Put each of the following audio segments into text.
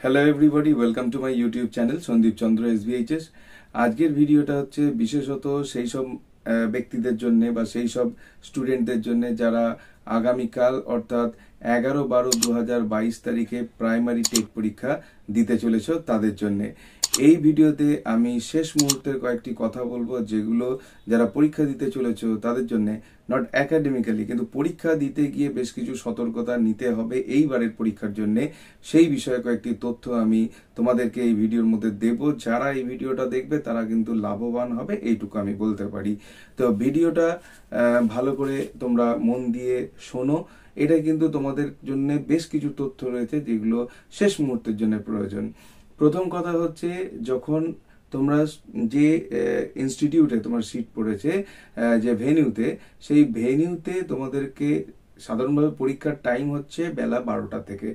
Hello everybody, welcome to my YouTube channel Sandip Chandra SBHS। আজকের ভিডিওটা হচ্ছে বিশেষত সেই সব ব্যক্তিদের জন্য বা সেই সব স্টুডেন্টদের জন্য যারা আগামীকাল অর্থাৎ 11-12-2022 তারিখে প্রাইমারি টেক পরীক্ষা দিতে চলেছ তাদের জন্য। এই ভিডিওতে আমি শেষ মুহূর্তের কয়েকটি কথা বলবো যেগুলো যারা পরীক্ষা দিতে চলেছ তাদের জন্য, নট একাডেমিক্যালি কিন্তু পরীক্ষা দিতে গিয়ে বেশ কিছু সতর্কতা নিতে হবে এইবারের পরীক্ষার জন্য। সেই বিষয়ে কয়েকটি তথ্য আমি তোমাদেরকে এই ভিডিওর মধ্যে দেব। যারা এই ভিডিওটা দেখবে তারা কিন্তু লাভবান হবে, এইটুকু আমি বলতে পারি। তো ভিডিওটা ভালো করে তোমরা মন দিয়ে শোনো। এটা কিন্তু তোমাদের জন্য বেশ কিছু তথ্য রয়েছে যেগুলো শেষ মুহূর্তের জন্য প্রয়োজন। প্রথম কথা হচ্ছে, যখন তোমরা যে ইনস্টিটিউটে তোমার সিট পড়েছে, যে ভেনিউতে, সেই ভেনিউতে তোমাদেরকে সাধারণভাবে পরীক্ষার টাইম হচ্ছে বেলা 12টা থেকে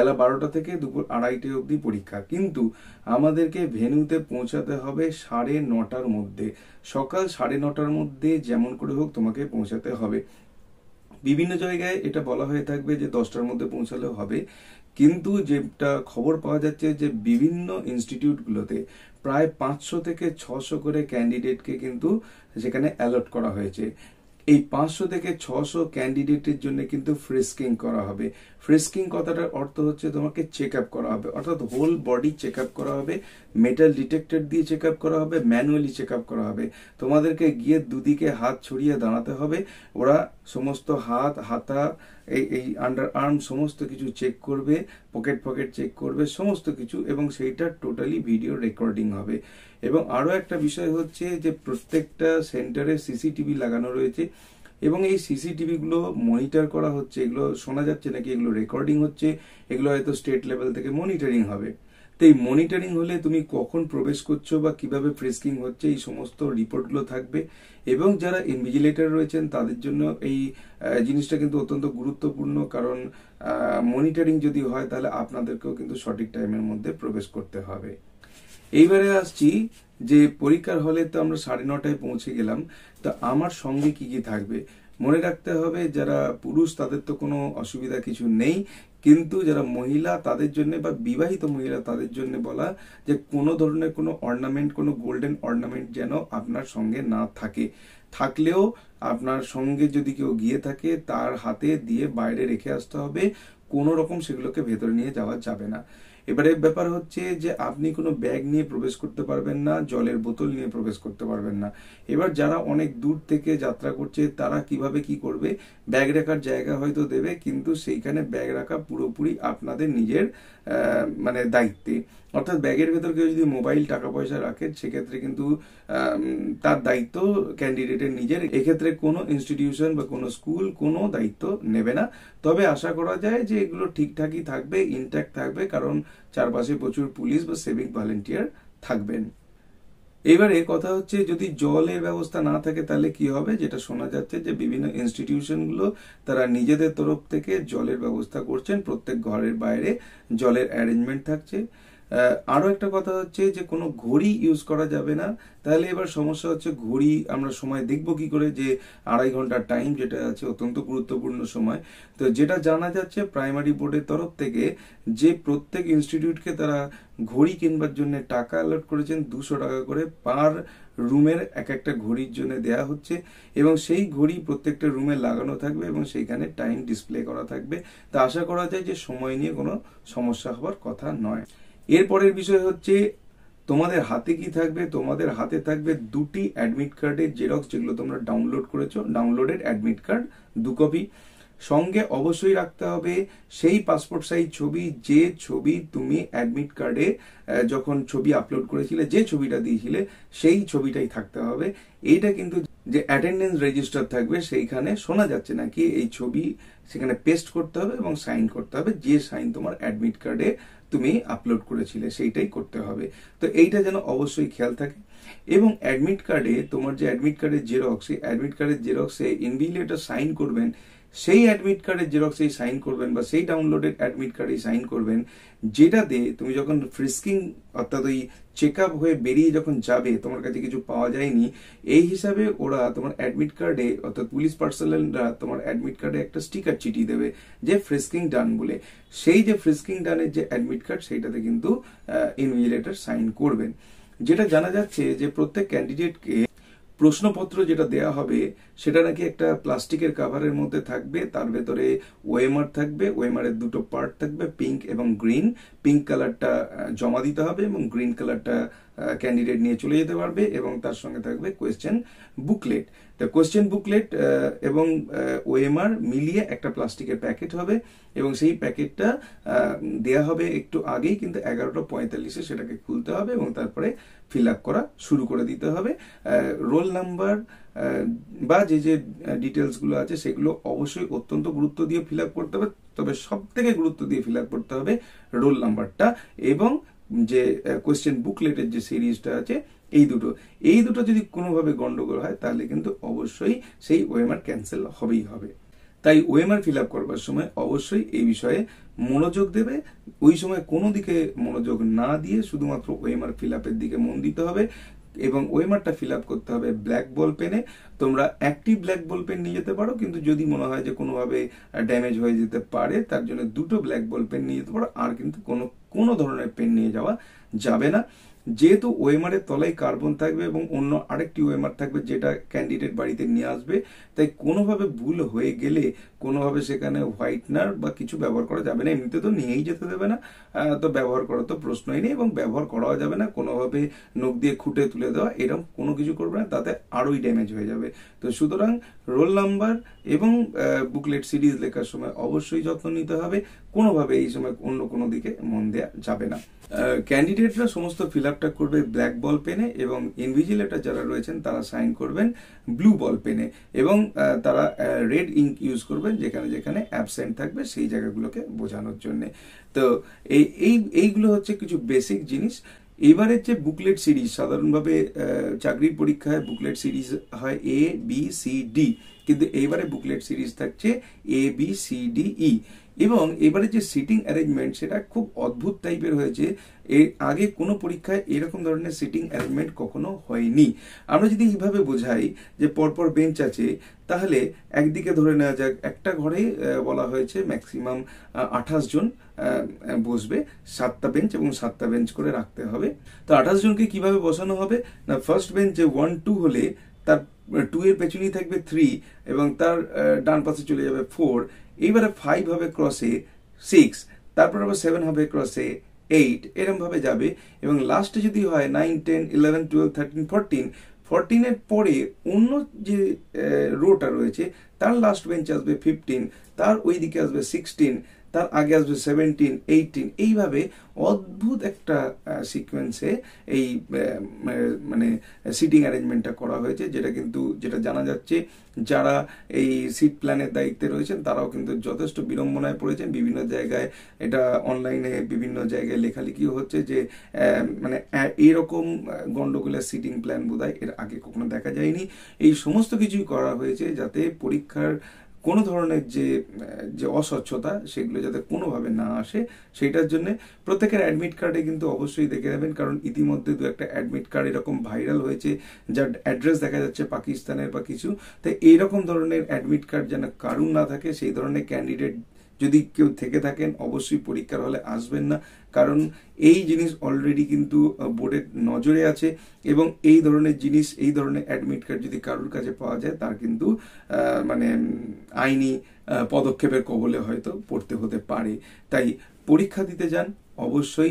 দুপুর 2:30 অবধি পরীক্ষা। কিন্তু আমাদেরকে ভেনিউতে পৌঁছাতে হবে 9:30টার মধ্যে, সকাল 9:30টার মধ্যে যেমন করে হোক তোমাকে পৌঁছাতে হবে। বিভিন্ন জায়গায় এটা বলা হয়ে থাকবে যে 10টার মধ্যে পৌঁছালেও হবে, কিন্তু যেটা খবর পাওয়া যাচ্ছে যে বিভিন্ন ইনস্টিটিউটগুলোতে প্রায় 500 থেকে 600 করে ক্যান্ডিডেটকে কিন্তু সেখানে অ্যালট করা হয়েছে। এই 500 থেকে 600 ক্যান্ডিডেটের জন্য কিন্তু ফ্রিস্কিং করা হবে। ফ্রিস্কিং কথাটার অর্থ হচ্ছে তোমাকে চেক আপ করা হবে, অর্থাৎ হোল বডি চেক আপ করা হবে, মেটাল ডিটেক্টর দিয়ে চেক আপ করা হবে, ম্যানুয়ালি চেক আপ করা হবে। তোমাদেরকে গিয়ে দুদিকে হাত ছড়িয়ে দাঁড়াতে হবে। ওরা সমস্ত হাত, হাতা, এই আন্ডার আর্ম সমস্ত কিছু চেক করবে, পকেট চেক করবে সমস্ত কিছু, এবং সেইটা টোটালি ভিডিও রেকর্ডিং হবে। এবং আরো একটা বিষয় হচ্ছে যে প্রত্যেকটা সেন্টারে সিসিটিভি লাগানো রয়েছে এবং এই সিসিটিভি গুলো মনিটর করা হচ্ছে। এগুলো শোনা যাচ্ছে নাকি এগুলো রেকর্ডিং হচ্ছে, এগুলো হয়তো স্টেট লেভেল থেকে মনিটরিং হবে। তো এই মনিটরিং হলে তুমি কখন প্রবেশ করছো বা কিভাবে ফ্রিস্কিং হচ্ছে এই সমস্ত রিপোর্টগুলো থাকবে। এবং যারা ইনভিজিলেটর রয়েছেন তাদের জন্য এই জিনিসটা কিন্তু অত্যন্ত গুরুত্বপূর্ণ, কারণ মনিটরিং যদি হয় তাহলে আপনাদেরকেও কিন্তু সঠিক টাইমের মধ্যে প্রবেশ করতে হবে। এইবারে আসছি যে পরীক্ষার হলে তো আমরা 9:30টায় পৌঁছে গেলাম, তো আমার সঙ্গে কি কি থাকবে। মনে রাখতে হবে যারা পুরুষ তাদের তো কোনো অসুবিধা কিছু নেই, কিন্তু যারা মহিলা তাদের জন্য বা বিবাহিত মহিলা তাদের জন্য বলা যে কোনো ধরনের কোনো অর্নামেন্ট, কোনো গোল্ডেন অর্নামেন্ট যেন আপনার সঙ্গে না থাকে। থাকলেও আপনার সঙ্গে যদি কেউ গিয়ে থাকে তার হাতে দিয়ে বাইরে রেখে আসতে হবে, কোনো রকম সেগুলোকে ভেতরে নিয়ে যাওয়া যাবে না। এবারে ব্যাপার হচ্ছে যে আপনি কোনো ব্যাগ নিয়ে প্রবেশ করতে পারবেন না, জলের বোতল নিয়ে প্রবেশ করতে পারবেন না। এবার যারা অনেক দূর থেকে যাত্রা করছে তারা কিভাবে কি করবে, ব্যাগ রাখার জায়গা হয়তো দেবে, কিন্তু সেইখানে ব্যাগ রাখা পুরোপুরি আপনাদের নিজের মানে দায়িত্বে। অর্থাৎ ব্যাগের ভেতর কেউ যদি মোবাইল, টাকা পয়সা রাখে সেক্ষেত্রে কিন্তু তার দায়িত্ব ক্যান্ডিডেটের নিজের। এক্ষেত্রে কোনো ইনস্টিটিউশন বা কোনো স্কুল কোনো দায়িত্ব নেবে না। তবে আশা করা যায় যে এগুলো ঠিকঠাকই থাকবে, ইনট্যাক্ট থাকবে, কারণ চারপাশে প্রচুর পুলিশ বা সিভিক ভলেন্টিয়ার থাকবেন। এবারে কথা হচ্ছে যদি জলের ব্যবস্থা না থাকে তাহলে কি হবে, যেটা শোনা যাচ্ছে যে বিভিন্ন ইনস্টিটিউশনগুলো তারা নিজেদের তরফ থেকে জলের ব্যবস্থা করছেন, প্রত্যেক ঘরের বাইরে জলের অ্যারেঞ্জমেন্ট থাকছে। আরো একটা কথা হচ্ছে যে কোনো ঘড়ি ইউজ করা যাবে না। তাহলে এবার সমস্যা হচ্ছে ঘড়ি আমরা সময় দেখবো কি করে, যে 2.5 ঘন্টার টাইম যেটা আছে অত্যন্ত গুরুত্বপূর্ণ সময়। তো যেটা জানা যাচ্ছে প্রাইমারি বোর্ডের তরফ থেকে যে প্রত্যেক ইনস্টিটিউটকে তারা ঘড়ি কিনবার জন্য টাকা অ্যালট করেছেন, 200 টাকা করে পার রুমের এক একটা ঘড়ির জন্য দেয়া হচ্ছে, এবং সেই ঘড়ি প্রত্যেকটা রুমে লাগানো থাকবে এবং সেইখানে টাইম ডিসপ্লে করা থাকবে। তা আশা করা যায় যে সময় নিয়ে কোনো সমস্যা হওয়ার কথা নয়। এরপরের বিষয় হচ্ছে তোমাদের হাতে কি থাকবে, তোমাদের হাতে থাকবে 2টি অ্যাডমিট কার্ডের জেরক্স, যেগুলো তোমরা ডাউনলোড করেছো, ডাউনলোডেড অ্যাডমিট কার্ড 2 কপি। সঙ্গে অবশ্যই রাখতে হবে সেই পাসপোর্ট সাইজ ছবি, যে ছবি তুমি অ্যাডমিট কার্ডে যখন ছবি আপলোড করেছিলে, যে ছবিটা দিয়েছিলে সেই ছবিটাই থাকতে হবে। এইটা কিন্তু যে অ্যাটেন্ডেন্স রেজিস্টার থাকবে সেইখানে শোনা যাচ্ছে নাকি এই ছবি সেখানে পেস্ট করতে হবে এবং সাইন করতে হবে, যে সাইন তোমার অ্যাডমিট কার্ডে তুমি আপলোড করেছিলে সেইটাই করতে হবে। তো এইটা যেন অবশ্যই খেয়াল থাকে। এবং অ্যাডমিট কার্ডে তোমার যে অ্যাডমিট কার্ডের জেরক্স, সেই অ্যাডমিট কার্ডের জেরক্সে ইনভিজিলেটর সাইন করবেন, সেই অ্যাডমিট কার্ডের জেরক্সেই সাইন করবেন বা সেই ডাউনলোডেড অ্যাডমিট কার্ডেই সাইন করবেন, যেটাতে তুমি যখন ফ্রিস্কিং অর্থাৎ ওই চেক আপ হয়ে বেরিয়ে যখন যাবে তোমার কাছে কিছু পাওয়া যায়নি, এই হিসাবে ওরা তোমার অ্যাডমিট কার্ডে অর্থাৎ পুলিশ পার্সোনালরা তোমার অ্যাডমিট কার্ডে একটা স্টিকার চিঠিয়ে দেবে যে ফ্রিস্কিং ডান বলে। সেই যে ফ্রিস্কিং ডানের যে অ্যাডমিট কার্ড সেইটাতে কিন্তু ইনভিজিলেটর সাইন করবেন। যেটা জানা যাচ্ছে যে প্রত্যেক ক্যান্ডিডেটকে প্রশ্নপত্র যেটা দেয়া হবে সেটা নাকি একটা প্লাস্টিকের কাভারের মধ্যে থাকবে, তার ভেতরে ওএমআর থাকবে, ওএমআর এর দুটো পার্ট থাকবে, পিঙ্ক এবং গ্রিন। পিঙ্ক কালারটা জমা দিতে হবে এবং গ্রিন কালারটা ক্যান্ডিডেট নিয়ে চলে যেতে পারবে, এবং তার সঙ্গে থাকবে কোয়েশ্চেন বুকলেট। কোয়েশ্চেন বুকলেট এবং ওএমআর মিলিয়ে একটা প্লাস্টিকের প্যাকেট হবে, এবং সেই প্যাকেটটা দেয়া হবে একটু আগেই, কিন্তু 11:45 সেটাকে খুলতে হবে এবং তারপরে ফিল আপ করা শুরু করে দিতে হবে। রোল নাম্বার বা যে যে ডিটেলস গুলো আছে সেগুলো অবশ্যই অত্যন্ত গুরুত্ব দিয়ে ফিল আপ করতে হবে, তবে সব থেকে গুরুত্ব দিয়ে ফিল আপ করতে হবে রোল নাম্বারটা এবং যে কোয়েশ্চেন বুকলেটের যে সিরিজটা আছে এই দুটো যদি কোনোভাবে গন্ডগোল হয় তাহলে কিন্তু অবশ্যই সেই ওএমআর ক্যান্সেল হবেই হবে। তাই ওএমআর ফিল আপ করবার সময় অবশ্যই এই বিষয়ে মনোযোগ দেবে। ওই সময় কোনো দিকে মনোযোগ না দিয়ে শুধুমাত্র ওএমআর ফিল আপের দিকে মন দিতে হবে, এবং ওএমআরটা ফিল আপ করতে হবে ব্ল্যাক বল পেনে। তোমরা অ্যাক্টিভ ব্ল্যাক বল পেন নিয়ে যেতে পারো, কিন্তু যদি মনে হয় যে কোনোভাবে ড্যামেজ হয়ে যেতে পারে তার জন্য দুটো ব্ল্যাক বল পেন নিয়ে যেতে পারো, আর কিন্তু কোনো ধরনের পেন নিয়ে যাওয়া যাবে না। যেহেতু ওএমআর এর তলায় কার্বন থাকবে এবং অন্য আরেকটি ওএমআর থাকবে যেটা ক্যান্ডিডেট বাড়িতে নিয়ে আসবে, তাই কোনোভাবে ভুল হয়ে গেলে কোনোভাবে সেখানে হোয়াইটনার বা কিছু ব্যবহার করা যাবে না। এমনিতে তো নিয়েই যেতে দেবে না, তো ব্যবহার করা তো প্রশ্নই নেই, এবং ব্যবহার করাও যাবে না। কোনোভাবে নখ দিয়ে খুঁটে তুলে দেওয়া এরকম কোনো কিছু করবে না, তাতে আরোই ড্যামেজ হয়ে যাবে। তো সুতরাং রোল নাম্বার এবং বুকলেট সিরিজ লেখার সময় অবশ্যই যত্ন নিতে হবে, কোনোভাবে এই সময় অন্য কোনো দিকে মন দেওয়া যাবে না। ক্যান্ডিডেটরা সমস্ত ফিল আপটা করবে ব্ল্যাক বল পেনে, এবং ইনভিজিলেটর যারা রয়েছেন তারা সাইন করবেন ব্লু বল পেনে, এবং তারা রেড ইঙ্ক ইউজ করবেন যেখানে যেখানে অ্যাবসেন্ট থাকবে সেই জায়গাগুলোকে বোঝানোর জন্য। তো এইগুলো হচ্ছে কিছু বেসিক জিনিস। এবারের যে বুকলেট সিরিজ, সাধারণভাবে চাকরির পরীক্ষায় বুকলেট সিরিজ হয় A B C D, কিন্তু এইবারে বুকলেট সিরিজ থাকছে A B C D E। এবং এবারে যে সিটিং অ্যারেঞ্জমেন্ট সেটা খুব অদ্ভুত টাইপের হয়েছে। এর আগে কোনো পরীক্ষায় এরকম ধরনের সিটিং অ্যারেঞ্জমেন্ট কখনো হয়নি। আমরা যদি এইভাবে বোঝাই যে পরপর বেঞ্চ আছে, তাহলে একদিকে ধরে নেওয়া যাক একটা ঘরে বলা হয়েছে ম্যাক্সিমাম 28 জন বসবে, 7টা বেঞ্চ এবং 7টা বেঞ্চ করে রাখতে হবে। তো 28 জনকে কিভাবে বসানো হবে না, ফার্স্ট বেঞ্চে 1 2 হলে তার 2 এর পেছনেই থাকবে 3 এবং তার ডান পাশে চলে যাবে 4। এইবারে 5 হবে ক্রসে 6, তারপর আবার 7 হবে ক্রসে 8, এরকম ভাবে যাবে। এবং লাস্টে যদি হয় 9 10 11 12 13 14 এর পরে অন্য যে রোটা রয়েছে তার লাস্ট বেঞ্চ আসবে 15, তার ওই দিকে আসবে 16, তার আগে আসবে 17 18, এইভাবে অদ্ভুত একটা সিকোয়েন্সে এই মানে সিটিং অ্যারেঞ্জমেন্টটা করা হয়েছে, যেটা জানা যাচ্ছে যারা এই সিট প্ল্যানের দায়িত্বে রয়েছেন তারাও কিন্তু যথেষ্ট বিড়ম্বনায় পড়েছেন। বিভিন্ন জায়গায় এটা অনলাইনে বিভিন্ন জায়গায় লেখালেখিও হচ্ছে যে মানে এইরকম গন্ডগোলের সিটিং প্ল্যান বোধহয় এর আগে কখনো দেখা যায়নি। এই সমস্ত কিছুই করা হয়েছে যাতে পরীক্ষার কোনো ধরনের যে অস্বচ্ছতা সেগুলো যাতে কোনোভাবে না আসে, সেইটার জন্য প্রত্যেকের অ্যাডমিট কার্ডে কিন্তু অবশ্যই দেখে নেবেন, কারণ ইতিমধ্যে দু একটা অ্যাডমিট কার্ড এরকম ভাইরাল হয়েছে যার অ্যাড্রেস দেখা যাচ্ছে পাকিস্তানের বা কিছু। তাই এইরকম ধরনের অ্যাডমিট কার্ড যেন কারুর না থাকে, সেই ধরনের ক্যান্ডিডেট যদি কেউ থেকে থাকেন অবশ্যই পরীক্ষার হলে আসবেন না, কারণ এই জিনিস অলরেডি কিন্তু বোর্ডের নজরে আছে, এবং এই ধরনের জিনিস, এই ধরনের অ্যাডমিট কার্ড যদি কারুর কাছে পাওয়া যায় তার কিন্তু মানে আইনি পদক্ষেপের কবলে হয়তো পড়তে হতে পারে। তাই পরীক্ষা দিতে যান অবশ্যই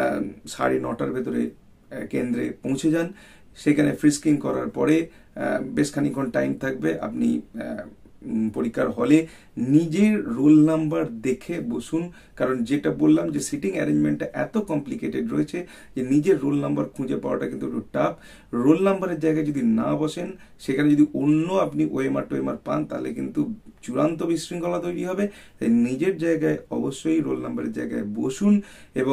9:30 ভেতরে কেন্দ্রে পৌঁছে যান। সেখানে ফ্রিস্কিং করার পরে বেশ খানিকক্ষণ টাইম থাকবে, আপনি পরীক্ষার হলে নিজের রোল নাম্বার দেখে বসুন, কারণ যেটা বললাম যে সিটিং অ্যারেঞ্জমেন্টটা এত কমপ্লিকেটেড রয়েছে যে নিজের রোল নাম্বার খুঁজে পাওয়াটা কিন্তু একটু টাফ। রোল নাম্বারের জায়গায় যদি না বসেন, সেখানে যদি অন্য আপনি ওএমআর টোএমআর পান তাহলে কিন্তু চূড়ান্ত বিশৃঙ্খলা তৈরি হবে। তাই নিজের জায়গায় অবশ্যই রোল নাম্বারের জায়গায় বসুন এবং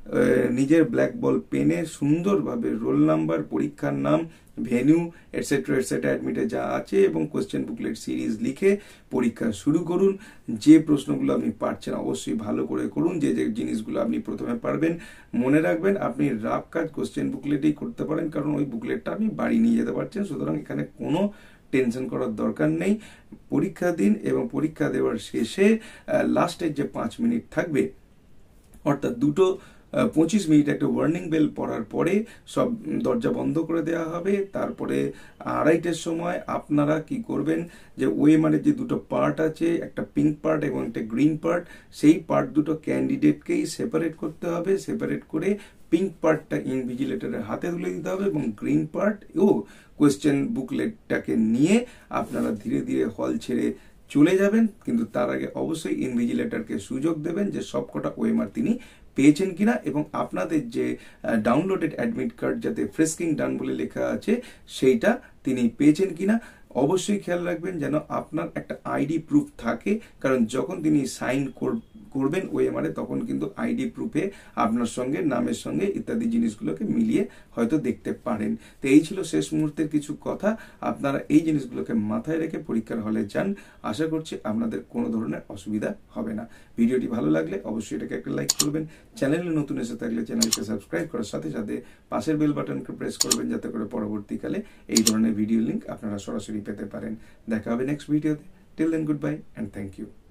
নিজের ব্ল্যাক বল পেনে সুন্দরভাবে রোল নাম্বার, পরীক্ষার নাম, ভেন্যু এটসেট্রা অ্যাডমিটে যা আছে এবং কোশ্চেন বুকলেট সিরিজ লিখে পরীক্ষা শুরু করুন। যে প্রশ্নগুলো আপনি পারছেন অবশ্যই ভালো করে করুন। যে যে জিনিসগুলো আপনি প্রথমে পারবেন মনে রাখবেন, আপনি রাফ কাজ কোশ্চেন বুকলেটেই করতে পারেন, কারণ ওই বুকলেটটা আপনি বাড়ি নিয়ে যেতে পারছেন। সুতরাং এখানে কোনো টেনশন করার দরকার নেই। পরীক্ষা দিন এবং পরীক্ষা দেওয়ার শেষে লাস্টের যে 5 মিনিট থাকবে, অর্থাৎ 2:25 একটা ওয়ার্নিং বেল পড়ার পরে সব দরজা বন্ধ করে দেওয়া হবে। তারপরে 2:30টার সময় আপনারা কি করবেন, যে ওএমআরের যে দুটো পার্ট আছে, একটা পিঙ্ক পার্ট এবং একটা গ্রিন পার্ট, সেই পার্ট দুটো ক্যান্ডিডেটকেই সেপারেট করতে হবে। সেপারেট করে পিঙ্ক পার্টটা ইনভিজিলেটরের হাতে তুলে দিতে হবে এবং গ্রিন পার্ট ও কোয়েশ্চেন বুকলেটটাকে নিয়ে আপনারা ধীরে ধীরে হল ছেড়ে চলে যাবেন। কিন্তু তার আগে অবশ্যই ইনভিজিলেটরকে সুযোগ দেবেন যে সবকটা ওএমআর তিনি পেয়েছেন কিনা এবং আপনাদের যে ডাউনলোডেড অ্যাডমিট কার্ড যাতে ফ্রেস্কিং ডান বলে লেখা আছে সেইটা তিনি পেয়েছেন কিনা। অবশ্যই খেয়াল রাখবেন যেন আপনার একটা আইডি প্রুফ থাকে, কারণ যখন তিনি সাইন করবেন ওএমআরে তখন কিন্তু আইডি প্রুফে আপনার সঙ্গে নামের সঙ্গে ইত্যাদি জিনিসগুলোকে মিলিয়ে হয়তো দেখতে পারেন। তো এই ছিল শেষ মুহূর্তের কিছু কথা। আপনারা এই জিনিসগুলোকে মাথায় রেখে পরীক্ষার হলে যান। আশা করছি আপনাদের কোনো ধরনের অসুবিধা হবে না। ভিডিওটি ভালো লাগলে অবশ্যই এটাকে একটা লাইক করবেন। চ্যানেলে নতুন এসে থাকলে চ্যানেলকে সাবস্ক্রাইব করার সাথে সাথে পাশের বেল বাটনকে প্রেস করবেন, যাতে করে পরবর্তীকালে এই ধরনের ভিডিও লিংক আপনারা সরাসরি পেতে পারেন। দেখা হবে নেক্সট ভিডিওতে। Till then good bye and thank you.